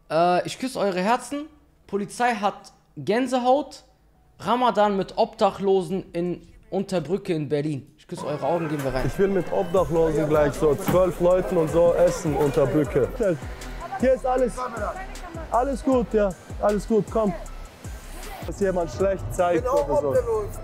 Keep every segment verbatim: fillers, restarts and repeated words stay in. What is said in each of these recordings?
Äh, ich küsse eure Herzen. Polizei hat Gänsehaut. Ramadan mit Obdachlosen in Unterbrücke in Berlin. Ich küsse eure Augen, gehen wir rein. Ich will mit Obdachlosen gleich so zwölf Leuten und so essen unter Brücke. Hier ist alles, alles gut, ja, alles gut, komm. Dass jemand schlecht zeigt oder so.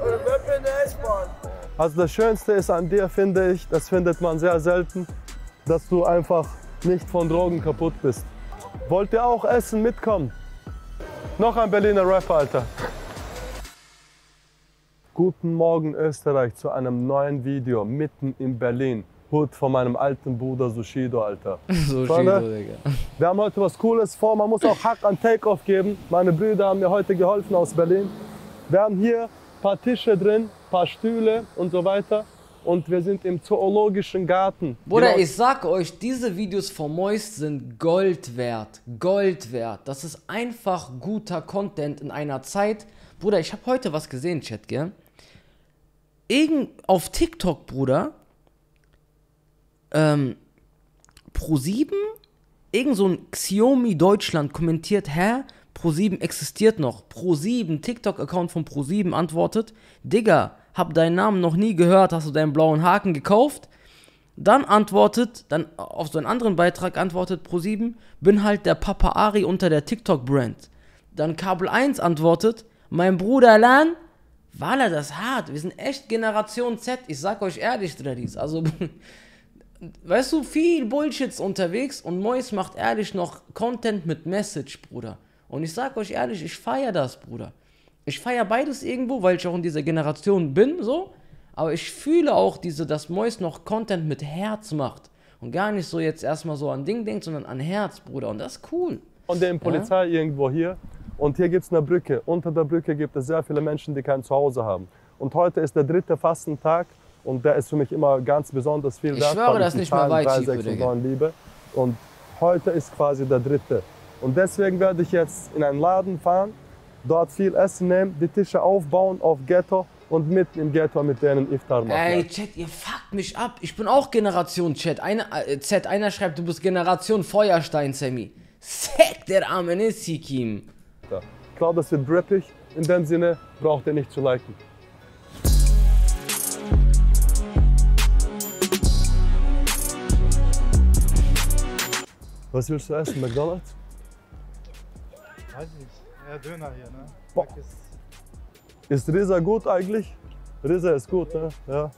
Also das Schönste ist an dir, finde ich, das findet man sehr selten, dass du einfach nicht von Drogen kaputt bist. Wollt ihr auch essen, mitkommen? Noch ein Berliner Rapper, Alter. Guten Morgen Österreich zu einem neuen Video mitten in Berlin. Hut von meinem alten Bruder Sushido, Alter. Sushido, Digga. Wir haben heute was Cooles vor. Man muss auch Hack an Takeoff geben. Meine Brüder haben mir heute geholfen aus Berlin. Wir haben hier ein paar Tische drin, ein paar Stühle und so weiter. Und wir sind im Zoologischen Garten. Bruder, Genau. ich sag euch, diese Videos von Moist sind Gold wert. Gold wert. Das ist einfach guter Content in einer Zeit. Bruder, ich habe heute was gesehen, Chat, gell? Irgend auf TikTok, Bruder, ähm, Pro sieben, irgend so ein Xiaomi Deutschland kommentiert, hä? Pro sieben existiert noch. Pro sieben, TikTok-Account von Pro sieben antwortet, Digga, hab deinen Namen noch nie gehört, hast du deinen blauen Haken gekauft? Dann antwortet, dann auf so einen anderen Beitrag antwortet Pro sieben, bin halt der Papa Ari unter der TikTok-Brand. Dann Kabel eins antwortet, mein Bruder Lan, Walla, das hart, wir sind echt Generation Z, ich sag euch ehrlich, Dredis, also, weißt du, viel Bullshits unterwegs und Mois macht ehrlich noch Content mit Message, Bruder. Und ich sag euch ehrlich, ich feier das, Bruder. Ich feier beides irgendwo, weil ich auch in dieser Generation bin, so, aber ich fühle auch diese, dass Mois noch Content mit Herz macht und gar nicht so jetzt erstmal so an Ding denkt, sondern an Herz, Bruder, und das ist cool. Und der Polizei ja? Irgendwo hier. Und hier gibt es eine Brücke. Unter der Brücke gibt es sehr viele Menschen, die kein Zuhause haben. Und heute ist der dritte Fastentag und der ist für mich immer ganz besonders viel ich wert. Ich schwöre, das nicht mehr weit drei, sechs und neun liebe. Und heute ist quasi der dritte. Und deswegen werde ich jetzt in einen Laden fahren, dort viel Essen nehmen, die Tische aufbauen auf Ghetto und mitten im Ghetto mit denen Iftar machen. Ey, Chat, ihr fuckt mich ab. Ich bin auch Generation Chat. Eine, äh, Z, einer schreibt, du bist Generation Feuerstein, Sammy. Sek der arme Nisikim. Ich glaube, das wird drippig. In dem Sinne braucht ihr nicht zu liken. Was willst du essen? McDonald's? Weiß nicht. Ja, Döner hier, ne? Boah. Ist Risa gut eigentlich? Risa ist gut, ne? Ja.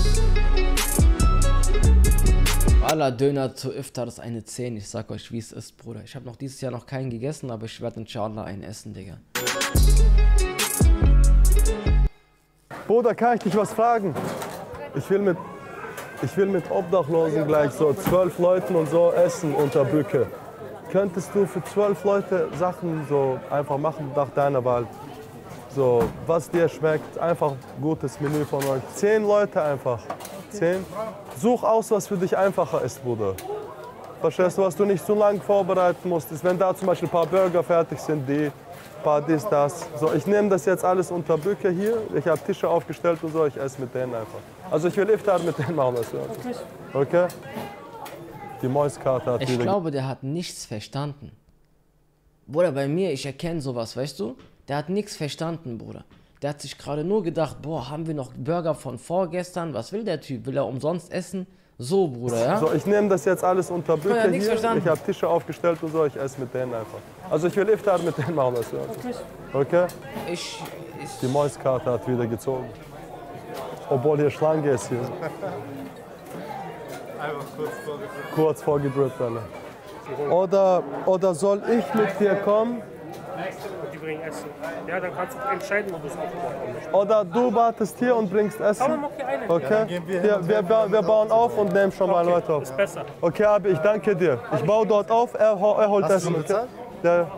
Aller Döner zu Iftar ist eine zehn. Ich sag euch, wie es ist, Bruder. Ich habe noch dieses Jahr noch keinen gegessen, aber ich werde inshallah einen essen, Digga. Bruder, kann ich dich was fragen? Ich will mit, ich will mit Obdachlosen gleich so zwölf Leuten und so essen unter Brücke. Könntest du für zwölf Leute Sachen so einfach machen nach deiner Wahl? So, was dir schmeckt, einfach gutes Menü von euch. Zehn Leute einfach. Zehn. Such aus, was für dich einfacher ist, Bruder. Verstehst du, was du nicht so lange vorbereiten musst? Wenn da zum Beispiel ein paar Burger fertig sind, die, ein paar dies, das. So, ich nehme das jetzt alles unter Brücke hier. Ich habe Tische aufgestellt und so, ich esse mit denen einfach. Also ich will Iftar mit denen machen. Weißt du? Okay? Die Mäuskarte hat Ich wieder... glaube, der hat nichts verstanden. Bruder, bei mir, ich erkenne sowas, weißt du? Der hat nichts verstanden, Bruder. Der hat sich gerade nur gedacht, boah, haben wir noch Burger von vorgestern? Was will der Typ? Will er umsonst essen? So, Bruder, ja? So, ich nehme das jetzt alles unter Brücke ja, hier. Verstanden. Ich habe Tische aufgestellt und so, ich esse mit denen einfach. Also ich will Iftar mit denen machen. Weißt du? Okay? Ich, ich... Die Mäuskarte hat wieder gezogen. Obwohl hier Schlange ist hier. Einfach kurz vorgedrückt. Kurz vorgedrückt, alle. Oder, oder soll ich mit dir kommen? Die bringen Essen. Ja, dann kannst du entscheiden, ob du es aufbauen möchtest. Oder du wartest hier und bringst Essen? Aber mach dir eine. Okay? wir Hier, wir, ba- wir bauen auf und nehmen schon mal Okay, Leute auf. ist besser. Okay, Abi, ich danke dir. Ich baue dort auf, er, ho- er holt Hast du Essen. schon Okay? bezahlt? Ja, ja.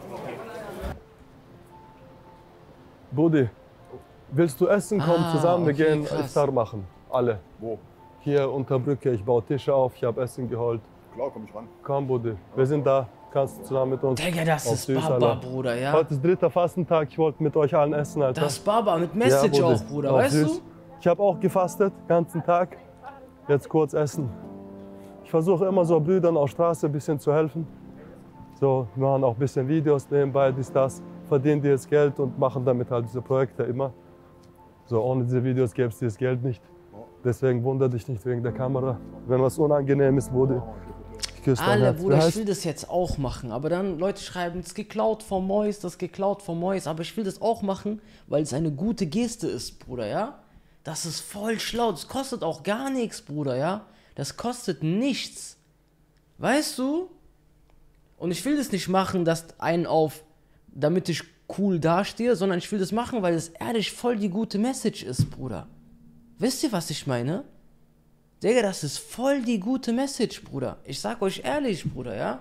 Budi, willst du essen? Komm Ah, zusammen, wir okay, gehen krass. Iftar machen. Alle. Wo? Hier unter Brücke, ich baue Tische auf, ich habe Essen geholt. Klar, komm ich ran. Komm, Budi, wir sind da. Kannst du zusammen mit uns. Digga, das auf ist süß, Baba, Alter. Bruder, ja? Heute ist dritter Fastentag, ich wollte mit euch allen essen, Alter. Das ist Baba mit Message Ja, Bruder. auch, Bruder, Auf weißt süß. du? Ich habe auch gefastet, ganzen Tag. Jetzt kurz essen. Ich versuche immer so Brüdern auf Straße ein bisschen zu helfen. So, wir machen auch ein bisschen Videos nebenbei, dies, das, verdienen die jetzt Geld und machen damit halt diese Projekte immer. So, ohne diese Videos gäbe es dieses Geld nicht. Deswegen wundere dich nicht wegen der Kamera. Wenn was unangenehm ist, wurde ich küsse dein Alle, Herz. Bruder, Wie ich heißt- will das jetzt auch machen. Aber dann Leute schreiben, das ist geklaut vom Mois, das ist geklaut vom Mois. Aber ich will das auch machen, weil es eine gute Geste ist, Bruder, ja? Das ist voll schlau. Das kostet auch gar nichts, Bruder, ja? Das kostet nichts. Weißt du? Und ich will das nicht machen, dass einen auf, damit ich cool dastehe, sondern ich will das machen, weil es ehrlich voll die gute Message ist, Bruder. Wisst ihr, was ich meine? Digga, das ist voll die gute Message, Bruder. Ich sag euch ehrlich, Bruder, ja?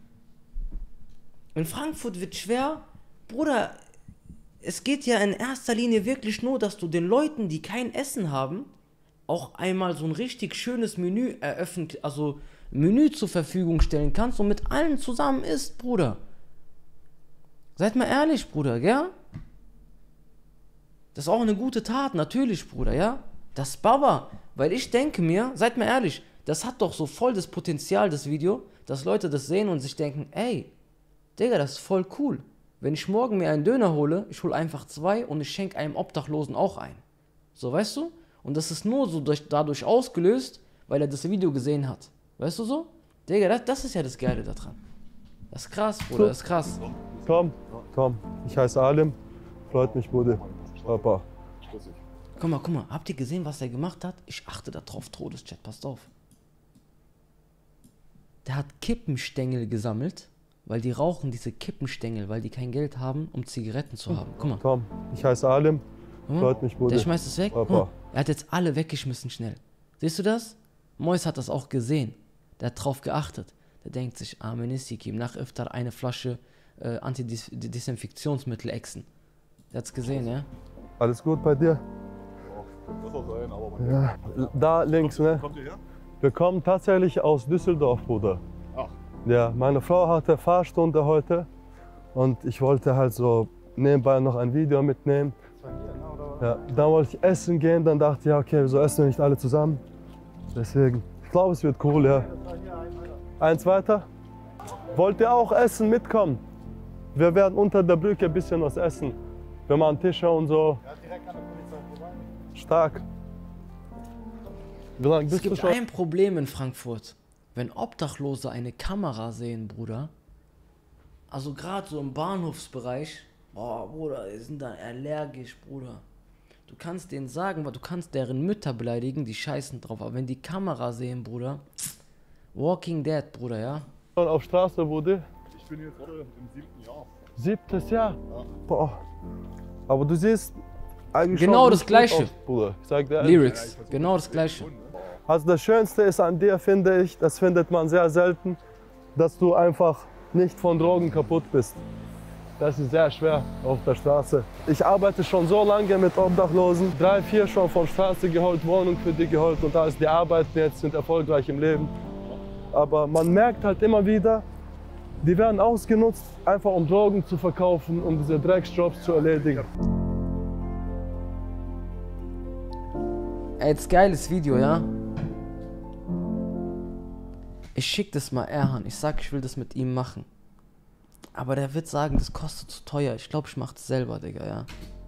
In Frankfurt wird schwer. Bruder, es geht ja in erster Linie wirklich nur, dass du den Leuten, die kein Essen haben, auch einmal so ein richtig schönes Menü eröffnen, also Menü zur Verfügung stellen kannst und mit allen zusammen isst, Bruder. Seid mal ehrlich, Bruder, gell? Das ist auch eine gute Tat, natürlich, Bruder, ja? Das ist Baba, weil ich denke mir, seid mal ehrlich, das hat doch so voll das Potenzial, das Video, dass Leute das sehen und sich denken, ey, Digga, das ist voll cool. Wenn ich morgen mir einen Döner hole, ich hole einfach zwei und ich schenke einem Obdachlosen auch ein. So, weißt du? Und das ist nur so durch, dadurch ausgelöst, weil er das Video gesehen hat. Weißt du so? Digga, das, das ist ja das Geile daran. Das ist krass, Bruder, das ist krass. Tom, Tom, ich heiße Alim. Freut mich, Bruder. Papa. Guck mal, guck mal, habt ihr gesehen, was er gemacht hat? Ich achte da drauf, Todeschat, passt auf. Der hat Kippenstängel gesammelt, weil die rauchen diese Kippenstängel, weil die kein Geld haben, um Zigaretten zu haben. Guck mal. Tom, ich heiße Alim. Guck mal. Freut mich, Bruder. Der schmeißt es weg. Guck Papa. mal, er hat jetzt alle weggeschmissen schnell. Siehst du das? Mois hat das auch gesehen. Der hat drauf geachtet. Der denkt sich, ah, Menissiki, nach Iftar eine Flasche äh, Antidesinfektionsmittel exen. Der hat's gesehen, ja? Alles gut bei dir? Ja, da links, ne? Kommt ihr her? Wir kommen tatsächlich aus Düsseldorf, Bruder. Ach. Ja, meine Frau hatte Fahrstunde heute und ich wollte halt so nebenbei noch ein Video mitnehmen. Ja, dann wollte ich essen gehen, dann dachte ich, ja, okay, wieso essen wir nicht alle zusammen? Deswegen, ich glaube, es wird cool, ja. Eins weiter. Wollt ihr auch essen, mitkommen? Wir werden unter der Brücke ein bisschen was essen. Wir machen Tische und so. Ja, direkt an der Polizei vorbei. Stark. Wie lange Es bist du gibt schon? ein Problem in Frankfurt. Wenn Obdachlose eine Kamera sehen, Bruder, also gerade so im Bahnhofsbereich, boah, Bruder, die sind da allergisch, Bruder. Du kannst denen sagen, du kannst deren Mütter beleidigen, die scheißen drauf. Aber wenn die Kamera sehen, Bruder, Walking Dead, Bruder, ja? Schon auf Straße, Bruder? Ich bin jetzt gerade im siebten Jahr. Siebtes Jahr? Boah. Aber du siehst eigentlich Genau schon das gut Gleiche. aus, Bruder. Ich sag dir ehrlich. Lyrics, genau das Gleiche. Also das Schönste ist an dir, finde ich, das findet man sehr selten, dass du einfach nicht von Drogen kaputt bist. Das ist sehr schwer auf der Straße. Ich arbeite schon so lange mit Obdachlosen, drei, vier schon von Straße geholt, Wohnung für die geholt und alles. Die arbeiten jetzt, sind erfolgreich im Leben. Aber man merkt halt immer wieder, die werden ausgenutzt, einfach um Drogen zu verkaufen, um diese Drecksjobs zu erledigen. Ey, jetzt geiles Video, ja? Ich schick das mal Erhan. Ich sag, ich will das mit ihm machen. Aber der wird sagen, das kostet zu teuer. Ich glaube, ich mach das selber, Digga, ja.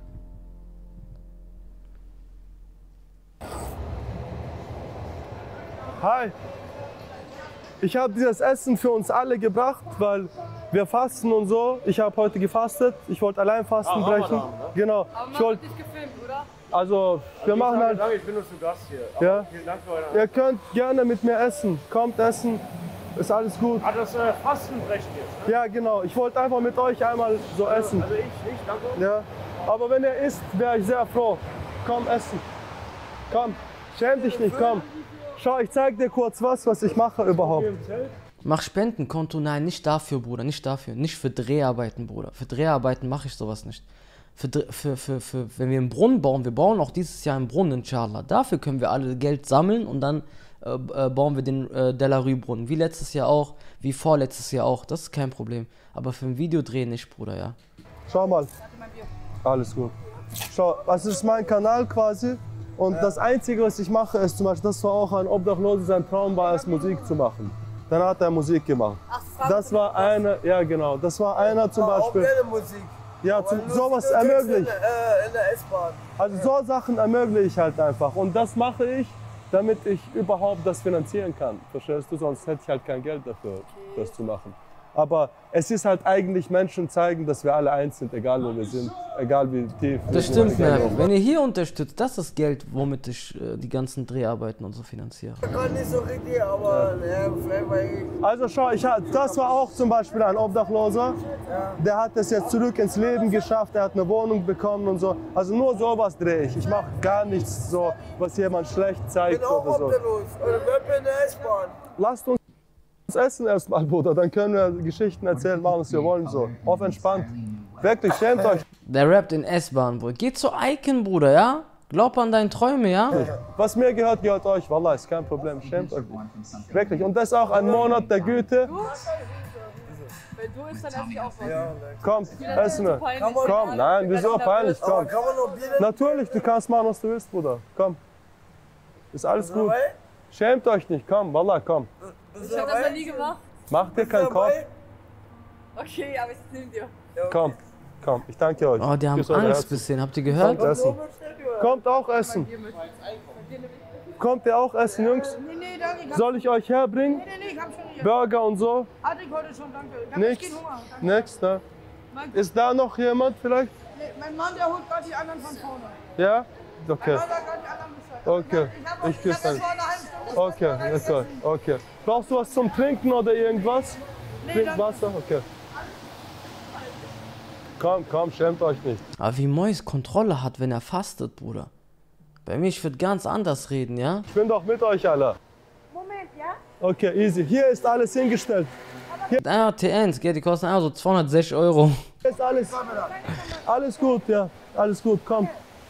Hi! Ich habe dieses Essen für uns alle gebracht, weil wir fasten und so. Ich habe heute gefastet. Ich wollte allein Fasten Ah, brechen. Ramadan, ne? Genau. Aber Ich man wollte, wird nicht gefilmt, oder? also wir machen halt. Danke, ich bin nur zu Gast hier. Aber Ja. Vielen Dank für eure Ihr könnt gerne mit mir essen. Kommt essen. Ist alles gut. Ah, das äh, Fastenbrechen jetzt, ne? Ja, genau. Ich wollte einfach mit euch einmal so essen. Also ich, ich, danke. Ja. Aber wenn ihr isst, wäre ich sehr froh. Komm essen. Komm. Schäm dich nicht. Komm. Schau, ich zeig dir kurz was, was ich mache überhaupt. Mach Spendenkonto, nein, nicht dafür, Bruder, nicht dafür. Nicht für Dreharbeiten, Bruder. Für Dreharbeiten mache ich sowas nicht. Für, Dre- für, für, für, wenn wir einen Brunnen bauen, wir bauen auch dieses Jahr einen Brunnen, inshallah. Dafür können wir alle Geld sammeln und dann äh, äh, bauen wir den äh, Delarue-Brunnen. Wie letztes Jahr auch, wie vorletztes Jahr auch. Das ist kein Problem. Aber für ein Videodreh nicht, Bruder, ja. Schau mal. Alles gut. Schau, das ist mein Kanal quasi. Und das Einzige, was ich mache, ist zum Beispiel, das war auch ein Obdachloser, sein Traum war es, Musik zu machen. Dann hat er Musik gemacht. Ach, das war einer, ja genau, das war einer zum auch Beispiel. gerne Musik. Ja, zum, Aber sowas lustige Texte ermöglicht. In, äh, in der S-Bahn. Also so Sachen ermögliche ich halt einfach. Und das mache ich, damit ich überhaupt das finanzieren kann. Verstehst du? Sonst hätte ich halt kein Geld dafür, das zu machen. Aber es ist halt eigentlich Menschen zeigen, dass wir alle eins sind, egal wo wir sind, egal wie tief. Das stimmt, Merv. Wenn ihr hier unterstützt, das ist Geld, womit ich äh, die ganzen Dreharbeiten und so finanziere. Ich kann nicht so richtig, aber ja. Ja, weil Also schau, ich, das war auch zum Beispiel ein Obdachloser. Der hat es jetzt zurück ins Leben geschafft, er hat eine Wohnung bekommen und so. Also nur sowas drehe ich. Ich mache gar nichts so, was jemand schlecht ich zeigt bin auch oder so. obdachlos. Oder bleib in der S-Bahn. Lasst uns essen erstmal, Bruder, dann können wir Geschichten erzählen, machen, was wir wollen, so. Auf entspannt. Wirklich, schämt euch. Der rappt in S-Bahn, Bruder. Geh zu Icon, Bruder, ja? Glaub an deine Träume, ja? Was mir gehört, gehört euch. Wallah, ist kein Problem, schämt euch nicht. Wirklich, und das ist auch ein Monat der Güte. Wenn du isst, dann esse ich auch was. Komm, essen wir. Peinlich. Komm, nein, wieso peinlich, Aber komm. kann man noch Bier Natürlich, du kannst machen, was du willst, Bruder. Komm. Ist alles gut. dabei? Schämt euch nicht, komm, Wallah, komm. Bist Ich du hab das noch dabei? nie gemacht. Mach dir keinen Kopf. Dabei? Okay, aber ich nehme dir. Komm, komm, ich danke euch. Oh, die haben Küss eure Angst Herzen. bisschen, habt ihr gehört? Kommt essen. Kommt auch essen. Kommt ihr auch essen, Jungs? Nee, nee, danke. Ich hab, Soll ich euch herbringen? nee, nee, ich hab schon hier. Burger und so? Hatte ich heute schon, danke. Ich hab Nix. echt Hunger. Danke. Nix, ne? Mein, Ist da noch jemand vielleicht? nee, mein Mann, der holt gerade die anderen von vorne. Ja? Mein Okay. Mann sagt gerade die anderen Bescheid. Okay. Ich hab, Ich ich küsse hab dann. jetzt vor einer halben Stunde Okay, das jetzt gut. Okay. Brauchst du was zum Trinken oder irgendwas? Nee, Trink danke. Wasser? Okay. Komm, komm, schämt euch nicht. Aber wie Mois Kontrolle hat, wenn er fastet, Bruder. Bei mir, ich würde ganz anders reden, ja? Ich bin doch mit euch alle. Moment, ja? Okay, easy. Hier ist alles hingestellt. Ah, T eins, gell, die kosten einfach so zweihundertsechzig Euro. Hier ist alles. Alles gut, ja. Alles gut, komm.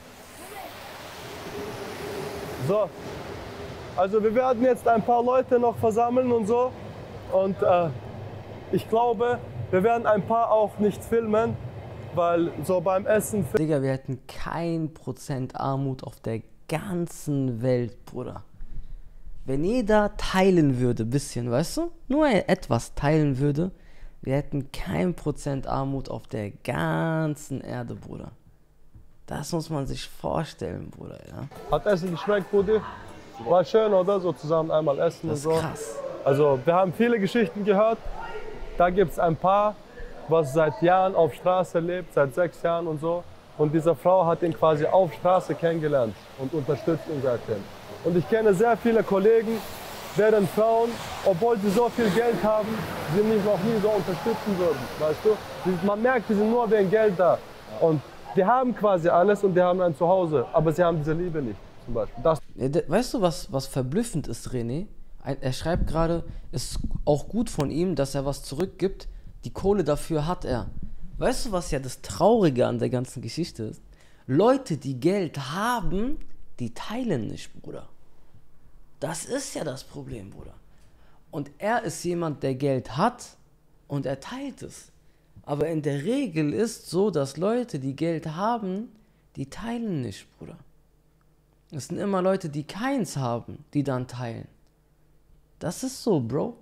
So. Also wir werden jetzt ein paar Leute noch versammeln und so. Und äh, ich glaube, wir werden ein paar auch nicht filmen, weil so beim Essen... Digga, wir hätten kein Prozent Armut auf der ganzen Welt, Bruder. Wenn jeder teilen würde, bisschen, weißt du? Nur etwas teilen würde, wir hätten kein Prozent Armut auf der ganzen Erde, Bruder. Das muss man sich vorstellen, Bruder, ja? Hat Essen geschmeckt, Brudi? War schön, oder? So zusammen einmal essen Das ist und so. krass. Also wir haben viele Geschichten gehört. Da gibt es ein paar, was seit Jahren auf Straße lebt, seit sechs Jahren und so. Und diese Frau hat ihn quasi auf Straße kennengelernt und unterstützt ihn seitdem. Und ich kenne sehr viele Kollegen, deren Frauen, obwohl sie so viel Geld haben, sie mich noch nie so unterstützen würden, weißt du? Die- Man merkt, die sind nur wegen Geld da. Und die haben quasi alles und die haben ein Zuhause, aber sie haben diese Liebe nicht, zum Beispiel. Das Ja, de- weißt du, was, was verblüffend ist, René? Ein, er schreibt gerade, es ist auch gut von ihm, dass er was zurückgibt. Die Kohle dafür hat er. Weißt du, was ja das Traurige an der ganzen Geschichte ist? Leute, die Geld haben, die teilen nicht, Bruder. Das ist ja das Problem, Bruder. Und er ist jemand, der Geld hat und er teilt es. Aber in der Regel ist so, dass Leute, die Geld haben, die teilen nicht, Bruder. Es sind immer Leute, die keins haben, die dann teilen. Das ist so, Bro.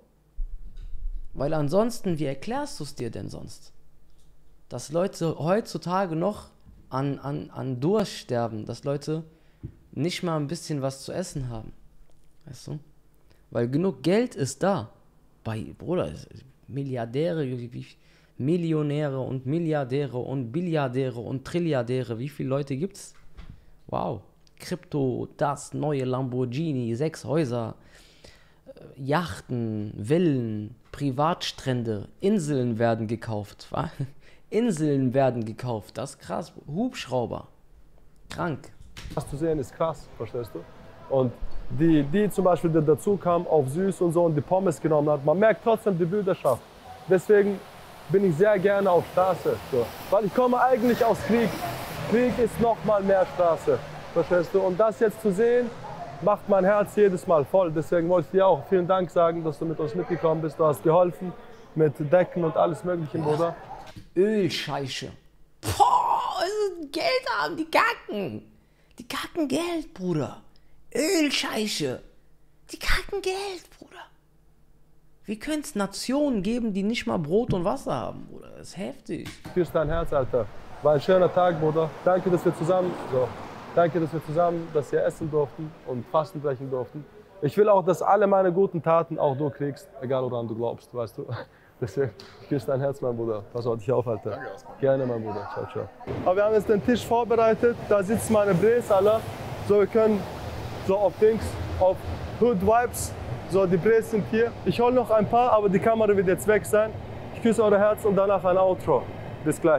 Weil ansonsten, wie erklärst du es dir denn sonst? Dass Leute heutzutage noch an, an, an Durst sterben, dass Leute nicht mal ein bisschen was zu essen haben. Weißt du? Weil genug Geld ist da. Bei, Bruder, Milliardäre, wie, Millionäre und Milliardäre und Billiardäre und Trilliardäre, wie viele Leute gibt's? Wow. Krypto, das neue Lamborghini, sechs Häuser, äh, Yachten, Villen, Privatstrände, Inseln werden gekauft. wa? Inseln werden gekauft, das ist krass. Hubschrauber, krank. Was zu sehen ist krass, verstehst du? Und die, die zum Beispiel, die dazu kam, auf süß und so und die Pommes genommen hat, man merkt trotzdem die Brüderschaft. Deswegen bin ich sehr gerne auf Straße. So. Weil ich komme eigentlich aus Krieg. Krieg ist noch mal mehr Straße, verstehst du? Und das jetzt zu sehen, macht mein Herz jedes Mal voll. Deswegen wollte ich dir auch vielen Dank sagen, dass du mit uns mitgekommen bist. Du hast geholfen mit Decken und alles Mögliche, Bruder. Ölscheiche. Boah, also Geld haben, die kacken. Die kacken Geld, Bruder. Ölscheiche. Die kacken Geld, Bruder. Wie könnte es Nationen geben, die nicht mal Brot und Wasser haben, Bruder? Das ist heftig. Küss dein Herz, Alter. War ein schöner Tag, Bruder. Danke, dass wir zusammen, so. Danke, dass wir zusammen das hier essen durften und Fasten brechen durften. Ich will auch, dass alle meine guten Taten auch du kriegst, egal woran du glaubst, weißt du. Deswegen, ich küsse dein Herz, mein Bruder. Pass auf dich auf, Alter. Danke, gerne, mein Bruder. Ciao, ciao. Aber wir haben jetzt den Tisch vorbereitet. Da sitzen meine Bres, alle. So, wir können so auf Dings, auf Hood Vibes. So, die Bres sind hier. Ich hole noch ein paar, aber die Kamera wird jetzt weg sein. Ich küsse eure Herzen und danach ein Outro. Bis gleich.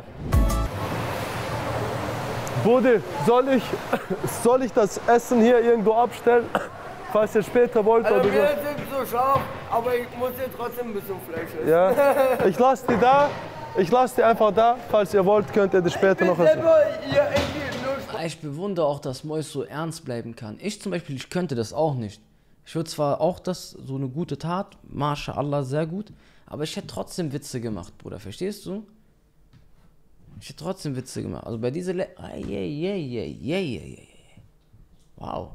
Brudi, soll ich, soll ich das Essen hier irgendwo abstellen, falls ihr später wollt? Also oder wir so? sind so scharf, aber ich muss hier trotzdem ein bisschen Fleisch essen. Ja, ich lasse die da. Ich lasse die einfach da. Falls ihr wollt, könnt ihr die später noch essen. Hier irgendwie nur Ich bewundere auch, dass Mois so ernst bleiben kann. Ich zum Beispiel, ich könnte das auch nicht. Ich würde zwar auch das, so eine gute Tat, Mashallah, sehr gut, aber ich hätte trotzdem Witze gemacht, Bruder, verstehst du? Ich hätte trotzdem Witze gemacht. Also bei dieser Le ah, yeah, yeah, yeah, yeah, yeah, yeah. Wow.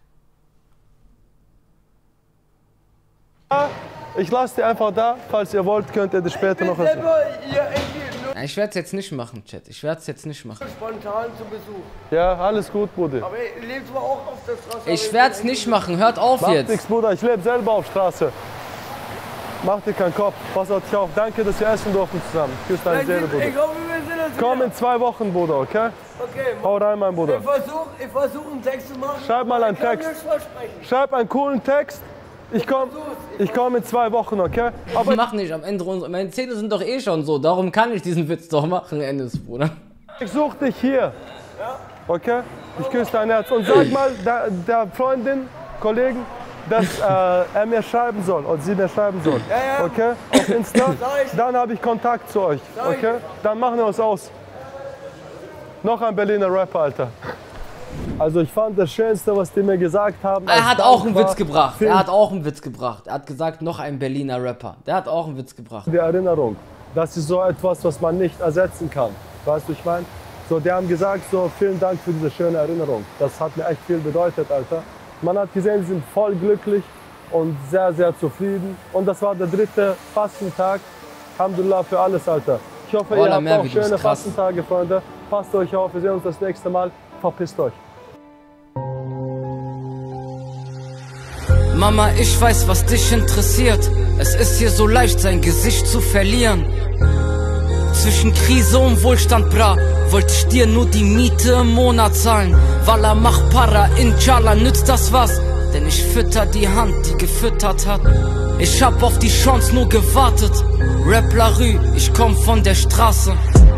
Ich lasse die einfach da. Falls ihr wollt, könnt ihr die später noch essen. hier irgendwie nur Ich werde es jetzt nicht machen, Chat. Ich werde es jetzt nicht machen. spontan zu Besuch. Ja, alles gut, Brudi. Aber ich lebe zwar auch auf der Straße. aber Ich werde es bin nicht machen. Hört auf Macht jetzt. nichts, Bruder. Ich lebe selber auf Straße. Mach dir keinen Kopf. Pass auf dich auf. Danke, dass wir essen durften zusammen. Küss deine echt- Seele, Bruder. Ich hoffe, wir sehen uns Komm wieder. in zwei Wochen, Bruder, okay? Okay, Hau rein, mein Bruder. ich versuche ich versuch einen Text zu machen. Schreib mal einen ich kann Text. nichts versprechen. Schreib einen coolen Text. Ich komme ich komm in zwei Wochen, okay? Aber mach nicht am Ende runter. Meine Zähne sind doch eh schon so. Darum kann ich diesen Witz doch machen, Endes, Bruder. Ich such dich hier. Okay? Ich küsse dein Herz. Und sag mal der, der Freundin, Kollegen, dass äh, er mir schreiben soll und sie mir schreiben soll. Ja, ja. Okay? Auf Insta. Sag ich. Dann habe ich Kontakt zu euch. Sag ich. Okay? Dann machen wir uns aus. Noch ein Berliner Rapper, Alter. Also ich fand das Schönste, was die mir gesagt haben. Er als hat Dank auch einen war Witz gebracht. für Er hat auch einen Witz gebracht. Er hat gesagt, noch ein Berliner Rapper. Der hat auch einen Witz gebracht. Die Erinnerung. Das ist so etwas, was man nicht ersetzen kann. Weißt du, ich meine? So, die haben gesagt, so, vielen Dank für diese schöne Erinnerung. Das hat mir echt viel bedeutet, Alter. Man hat gesehen, sie sind voll glücklich und sehr, sehr zufrieden. Und das war der dritte Fastentag. Alhamdulillah für alles, Alter. Ich hoffe, Wallah, ihr habt mehr auch wie du bist schöne krass. Fastentage, Freunde. Passt euch auf, wir sehen uns das nächste Mal. Verpisst euch. Mama, ich weiß, was dich interessiert. Es ist hier so leicht, sein Gesicht zu verlieren. Zwischen Krise und Wohlstand, bra, wollte ich dir nur die Miete im Monat zahlen. Wallah, mach Para, Inshallah, nützt das was? Denn ich fütter die Hand, die gefüttert hat. Ich hab auf die Chance nur gewartet. Rap La Rue, ich komm von der Straße.